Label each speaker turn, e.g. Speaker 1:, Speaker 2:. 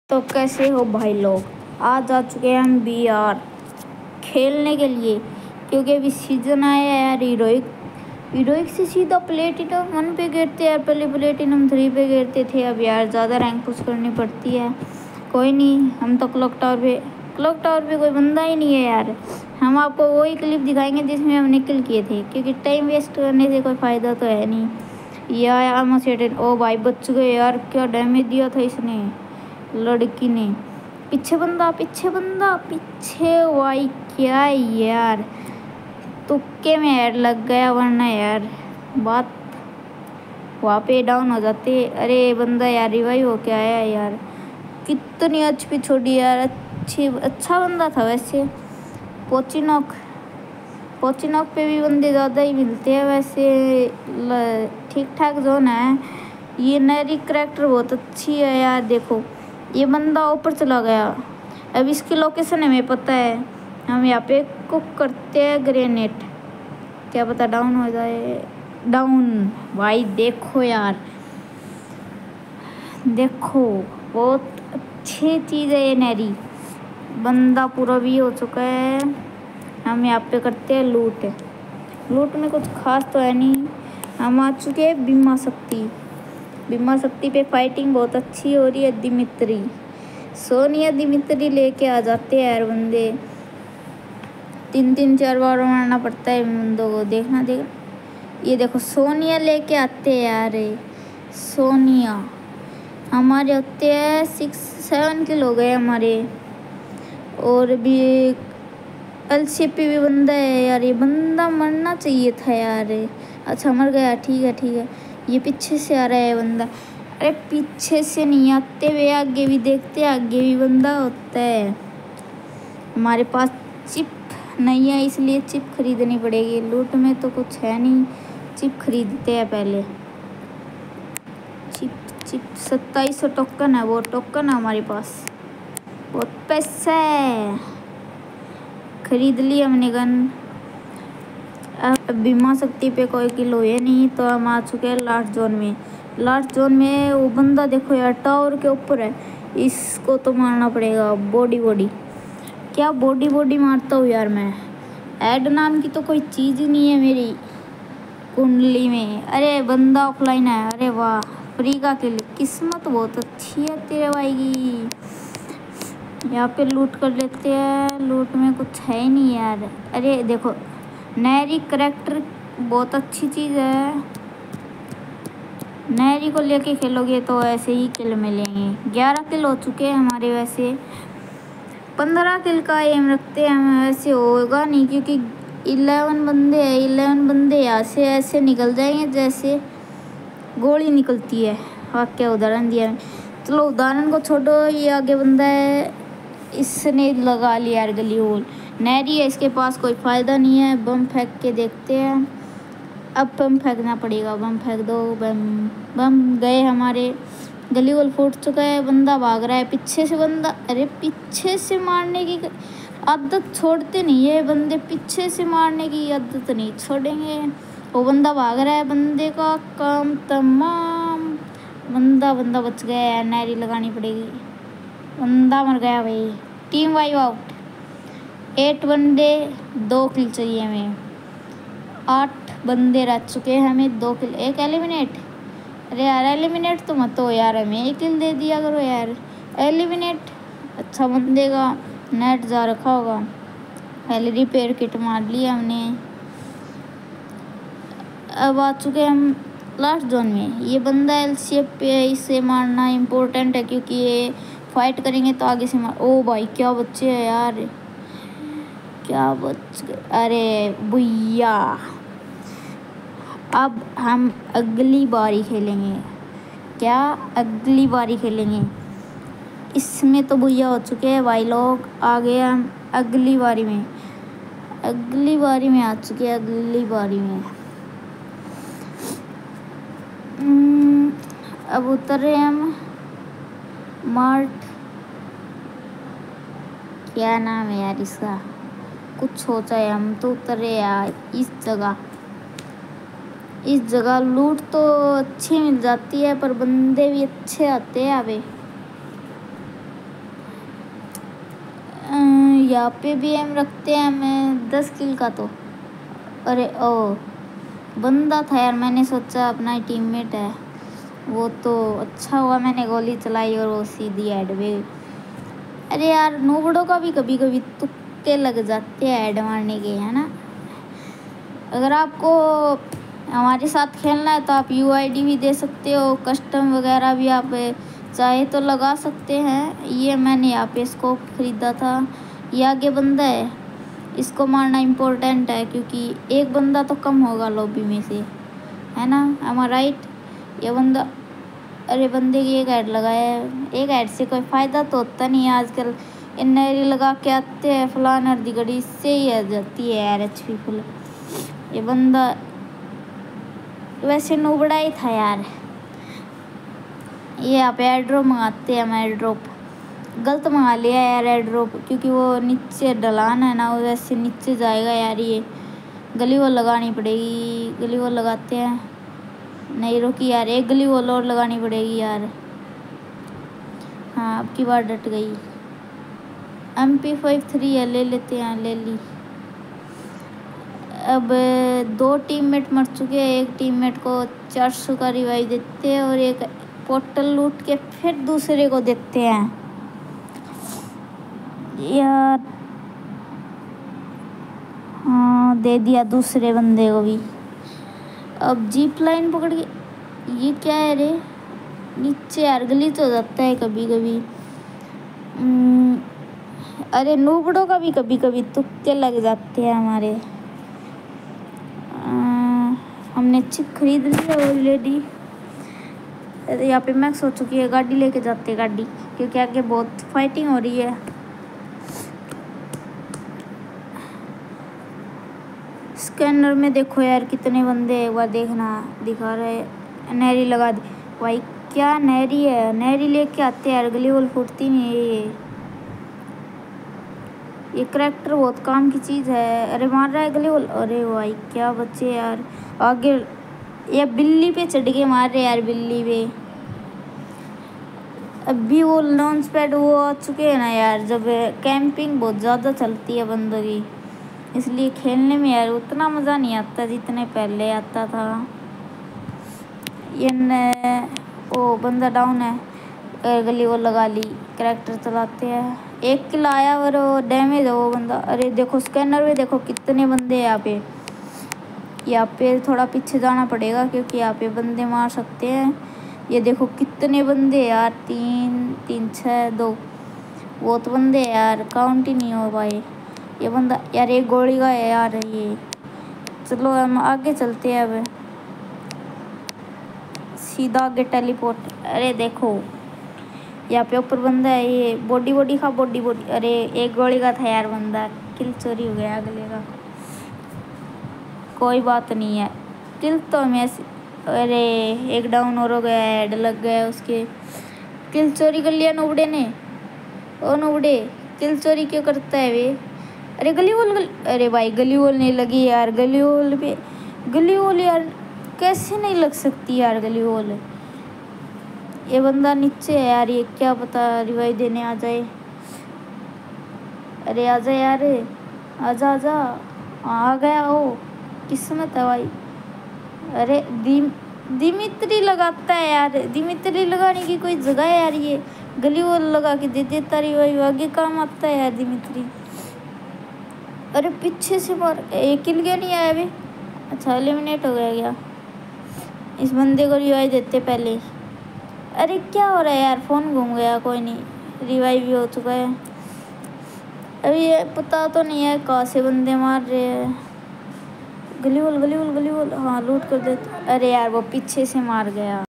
Speaker 1: तो कैसे हो भाई लोग। आज आ चुके हैं हम VR खेलने के लिए, क्योंकि अभी सीजन आया है यार। हीरोइक से सीधा प्लेटिनम 1 पे गिरते हैं यार। पहले प्लेटिनम 3 पे गिरते थे। अब यार ज़्यादा रैंक पुश करनी पड़ती है। कोई नहीं, हम तो क्लॉक टावर पे कोई बंदा ही नहीं है यार। हम आपको वही क्लिप दिखाएंगे जिसमें हमने किल किए थे, क्योंकि टाइम वेस्ट करने से कोई फ़ायदा तो है नहीं। यार ओ भाई बच गए यार। क्या डैमेज दिया था इसने, लड़की ने। पीछे बंदा पीछे भाई। क्या यार, तुक्के में यार लग गया, वरना यार बात वहाँ पे डाउन हो जाते। अरे बंदा यार रिवाइव हो के आया यार। कितनी HP छोड़ी यार। अच्छा बंदा था वैसे। पोचिनॉक पे भी बंदे ज़्यादा ही मिलते हैं वैसे। ठीक ठाक जोन है। ये नरी करैक्टर बहुत अच्छी है यार। देखो ये बंदा ऊपर चला गया। अब इसकी लोकेशन हमें पता है। हम यहाँ पे कुक करते हैं ग्रेनेड, क्या पता डाउन हो जाए। डाउन भाई। देखो यार, देखो बहुत अच्छी चीज़ है ये नैरी। बंदा पूरा भी हो चुका है। हम यहाँ पे करते हैं लूट में कुछ खास तो है नहीं। हम आ चुके हैं बीमा शक्ति पे। फाइटिंग बहुत अच्छी हो रही है। सोनिया दिमित्री लेके आ जाते हैं यार बंदे। 3 4 बार मारना पड़ता है बंदों को। देखना ये देखो सोनिया लेके आते हैं यार। सोनिया हमारे होते हैं 6-7 किल हो गए हमारे। और भी LCP भी बंदा है यार। ये बंदा मरना चाहिए था यार। अच्छा मर गया, ठीक है। ये पीछे से आ रहा है बंदा। अरे पीछे से नहीं आते हुए आगे भी देखते, आगे भी बंदा होता है। हमारे पास चिप नहीं है, इसलिए चिप खरीदनी पड़ेगी। लूट में तो कुछ है नहीं, चिप खरीदते हैं पहले। चिप 2700 टोकन है, वो टोकन है हमारे पास। बहुत पैसा है, खरीद ली हमने गन। अब बीमा शक्ति पे कोई किल हुए नहीं, तो हम आ चुके हैं लास्ट जोन में। वो बंदा देखो यार टावर के ऊपर है। इसको तो मारना पड़ेगा। बॉडी क्या बॉडी मारता हूँ यार मैं। ऐड नाम की तो कोई चीज़ ही नहीं है मेरी कुंडली में। अरे बंदा ऑफलाइन है। अरे वाह, फ्री का किल। किस्मत बहुत अच्छी है तेरे भाई की। यहाँ पे लूट कर लेते हैं। लूट में कुछ है ही नहीं यार। अरे देखो नैरी करैक्टर बहुत अच्छी चीज़ है। नैरी को लेके खेलोगे तो ऐसे ही किल मिलेंगे। 11 किल हो चुके हैं हमारे। वैसे 15 किल का एम रखते हैं हम। वैसे होगा नहीं, क्योंकि 11 बंदे हैं। 11 बंदे यहाँ से ऐसे निकल जाएंगे जैसे गोली निकलती है। क्या उदाहरण दिया। चलो उदाहरण को छोड़ो, ये आगे बंदा है, इसने लगा लिया यार गली होल। नैरी है, इसके पास कोई फ़ायदा नहीं है। बम फेंक के देखते हैं। अब बम फेंकना पड़ेगा। बम फेंक दो। बम गए हमारे। गली होल फूट चुका है। बंदा भाग रहा है पीछे से। बंदा अरे पीछे से मारने की आदत छोड़ते नहीं है बंदे। पीछे से मारने की आदत नहीं छोड़ेंगे। वो बंदा भाग रहा है, बंदे का काम तमाम। बंदा बच गया यार। नैरी लगानी पड़ेगी। बंदा मर गया भाई। Team wipe out. 8 बंदे 2 किल चाहिए हमें। 8 बंदे रह चुके हैं, हमें 2 किल। 1 एलिमिनेट। अरे यार एलिमिनेट तो मत हो यार, हमें 1 किल दे दिया करो यार। एलिमिनेट अच्छा बंदे का नेट जा रखा होगा। पहले रिपेयर किट मार लिया हमने। अब आ चुके हम लास्ट जोन में। ये बंदा LCP पे है, इसे मारना इम्पोर्टेंट है, क्योंकि ये फाइट करेंगे तो आगे से मार। ओ भाई क्या बच्चे हैं यार, क्या बच गए। अरे भैया अब हम अगली बारी खेलेंगे। इसमें तो भैया हो चुके हैं भाई लोग। आ गए हम अगली बारी में आ चुके हैं। अगली बारी में अब उतर रहे हम मार्ट। क्या नाम है यार इसका, कुछ सोचा है। हम तो उतरे यार इस जगह। लूट तो अच्छी मिल जाती है, पर बंदे भी अच्छे आते हैं। अबे यहाँ पे भी एम रखते हैं हमें 10 किल का। तो अरे ओ बंदा था यार, मैंने सोचा अपना ही टीममेट है वो, तो अच्छा हुआ मैंने गोली चलाई और वो सीधी हेड में। अरे यार नूबड़ों का भी कभी कभी तुक्के लग जाते हैं हेड मारने के, है ना। अगर आपको हमारे साथ खेलना है तो आप यूआईडी भी दे सकते हो, कस्टम वगैरह भी आप चाहे तो लगा सकते हैं। ये मैंने यहाँ पे स्कोप ख़रीदा था। ये आगे बंदा है, इसको मारना इम्पोर्टेंट है क्योंकि एक बंदा तो कम होगा लॉबी में से, है ना। Am I right. ये बंदा, अरे बंदे की एक ऐड लगाया है। एक ऐड से कोई फ़ायदा तो होता नहीं है आजकल। इन्हें लगा के आते हैं फलान अर्धी घड़ी, इससे ही आ जाती है यार HP फुल। ये बंदा वैसे नूबड़ा ही था यार। ये यहाँ पे एयर ड्रॉप मंगाते हैं हम। एयर ड्रॉप गलत मंगा लिया यार एयर ड्रॉप, क्योंकि वो नीचे ढलान है ना, वो वैसे नीचे जाएगा यार। ये गली वॉल लगानी पड़ेगी, गली वॉल लगाते हैं। नहीं रुकी यार, एक गली वॉल और लगानी पड़ेगी यार। हाँ अब की बार डट गई। MP53 है, ले लेते हैं, ले ली। अब 2 टीममेट मर चुके हैं। एक टीममेट को 400 का रिवाइव देते हैं और एक पोर्टल लूट के फिर दूसरे को देते हैं यार। हाँ दे दिया दूसरे बंदे को भी। अब जीप लाइन पकड़ के, ये क्या है रे नीचे यार, गली तो हो जाता है कभी कभी। अरे नूबड़ों का भी कभी कभी तुक्के लग जाते हैं हमारे। हमने चिप खरीद ली ऑलरेडी। यहाँ पे मैं सोच चुकी है गाड़ी लेके जाते, गाड़ी, क्योंकि आगे बहुत फाइटिंग हो रही है। स्कैनर में देखो यार कितने बंदे हैं, एक बार देखना, दिखा रहे। नहरी लगा दी भाई, क्या नहरी है, नहरी लेके आते हैं यार, गली वॉल फूटती नहीं है। ये करैक्टर बहुत काम की चीज़ है। अरे मार रहा है गली वॉल, अरे भाई क्या बच्चे यार। आगे ये बिल्ली पे चढ़ के मार रहे यार, बिल्ली पे। अभी वो लॉन्च पैड वो आ चुके हैं ना यार, जब कैंपिंग बहुत ज़्यादा चलती है बंदों की, इसलिए खेलने में यार उतना मज़ा नहीं आता जितने पहले आता था। ये वो बंदा डाउन है, गली वो लगा ली, करैक्टर चलाते हैं। एक किल आया और वो डैमेज है वो बंदा। अरे देखो स्कैनर में देखो कितने बंदे हैं यहाँ पे। यहाँ पे थोड़ा पीछे जाना पड़ेगा क्योंकि यहाँ पे बंदे मार सकते हैं। ये देखो कितने बंदे यार, 3 3 6 2, बहुत बंदे यार, काउंट ही नहीं हो पाए। ये बंदा यार एक गोली का है यार ये। चलो हम आगे चलते हैं अब, सीधा आगे टेलीपोर्ट। अरे देखो यहाँ पे ऊपर बंदा है, ये बॉडी खा, बॉडी। अरे एक गोली का था यार बंदा, किल चोरी हो गया अगले का। कोई बात नहीं है, किल तो मैं, अरे एक डाउन और हो गया, हेड लग गया उसके। किल चोरी कर लिया नुबड़े ने। ओ नुबड़े किल चोरी क्यों करता है वे। अरे गली वॉल, अरे भाई गली वॉल नहीं लगी यार, गली वॉल पे, गली वॉल यार कैसे नहीं लग सकती यार गली वॉल। ये बंदा नीचे है यार, ये क्या पता रिवाइव देने आ जाए। अरे आजा यार, आजा आजा, आ गया हो, किस्मत है भाई। अरे दिमित्री लगाता है यार, दिमित्री लगाने की कोई जगह है यार, ये गली वॉल लगा के दे देता रिवाइव, आगे काम आता है यार दिमित्री। अरे पीछे से मार, एक किल क्यों नहीं आया अभी। अच्छा एलिमिनेट हो गया क्या। इस बंदे को रिवाइव देते पहले। अरे क्या हो रहा है यार, फ़ोन घूम गया, कोई नहीं, रिवाइव भी हो चुका है। अभी ये पता तो नहीं है कहाँ से बंदे मार रहे हैं। गली वॉल, हाँ लूट कर देते। अरे यार वो पीछे से मार गया।